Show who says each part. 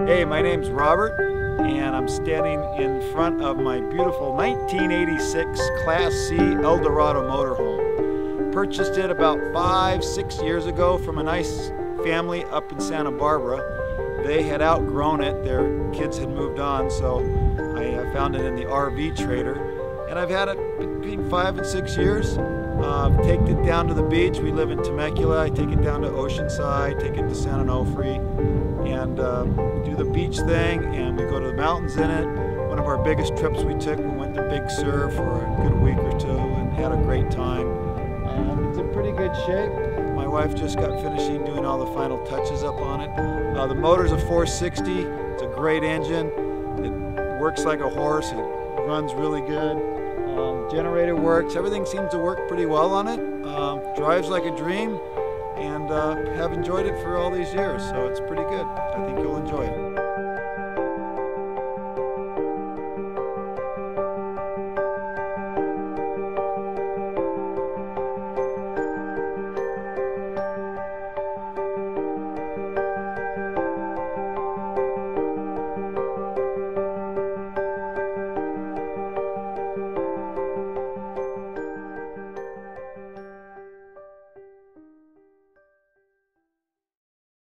Speaker 1: Hey, my name's Robert, and I'm standing in front of my beautiful 1986 Class C Eldorado motorhome. Purchased it about 5-6 years ago from a nice family up in Santa Barbara. They had outgrown it, their kids had moved on, so I found it in the RV trader, and I've had it between 5 and 6 years. Take it down to the beach. We live in Temecula. I take it down to Oceanside, take it to San Onofre, and do the beach thing, and we go to the mountains in it. One of our biggest trips we took, we went to Big Sur for a good week or two and had a great time. It's in pretty good shape. My wife just got finishing doing all the final touches up on it. The motor's a 460. It's a great engine. It works like a horse. It runs really good. Generator works. Everything seems to work pretty well on it. Drives like a dream, and have enjoyed it for all these years, so it's pretty good. I think you'll enjoy it.